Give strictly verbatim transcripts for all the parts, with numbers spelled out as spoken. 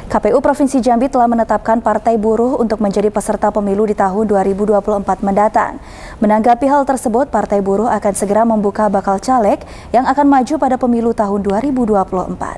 K P U Provinsi Jambi telah menetapkan Partai Buruh untuk menjadi peserta pemilu di tahun dua ribu dua puluh empat mendatang. Menanggapi hal tersebut, Partai Buruh akan segera membuka bakal caleg yang akan maju pada pemilu tahun dua ribu dua puluh empat.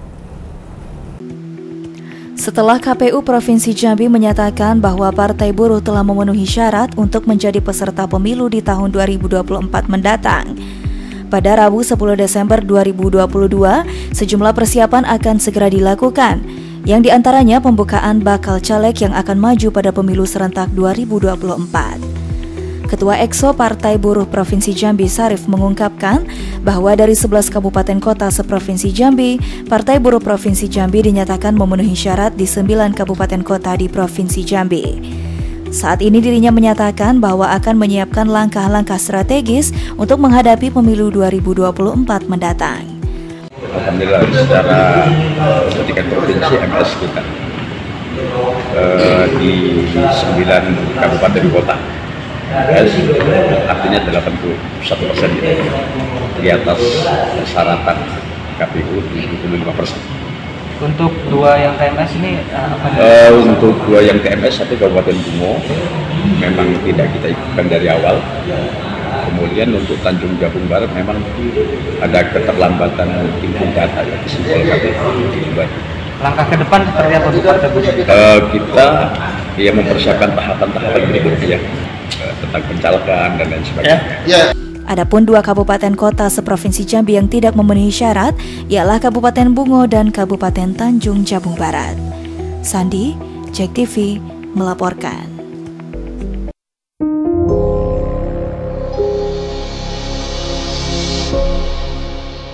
Setelah K P U Provinsi Jambi menyatakan bahwa Partai Buruh telah memenuhi syarat untuk menjadi peserta pemilu di tahun dua ribu dua puluh empat mendatang, pada Rabu sepuluh Desember dua ribu dua puluh dua, sejumlah persiapan akan segera dilakukan, yang diantaranya pembukaan bakal caleg yang akan maju pada pemilu serentak dua ribu dua puluh empat. Ketua Exo Partai Buruh Provinsi Jambi Sarif mengungkapkan bahwa dari sebelas kabupaten kota seprovinsi Jambi, Partai Buruh Provinsi Jambi dinyatakan memenuhi syarat di sembilan kabupaten kota di Provinsi Jambi. Saat ini dirinya menyatakan bahwa akan menyiapkan langkah-langkah strategis untuk menghadapi pemilu dua ribu dua puluh empat mendatang. Alhamdulillah secara tingkat provinsi M S kita uh, di sembilan kabupaten kota, yes, artinya delapan puluh satu persen di atas syaratan K P U tujuh puluh lima persen. Untuk dua yang T M S ini apa? Uh, untuk dua yang T M S satu Kabupaten Bungo memang tidak kita ikutkan dari awal. Kemudian untuk Tanjung Jabung Barat memang ada keterlambatan input data ya, simbol K P U. Langkah ke depan seperti apa Partai Buruh? Uh, kita ya mempersiapkan tahapan-tahapan berikutnya uh, tentang pencalekan dan lain sebagainya. Yeah. Adapun dua kabupaten kota seprovinsi Jambi yang tidak memenuhi syarat ialah Kabupaten Bungo dan Kabupaten Tanjung Jabung Barat. Sandi, Jack T V melaporkan.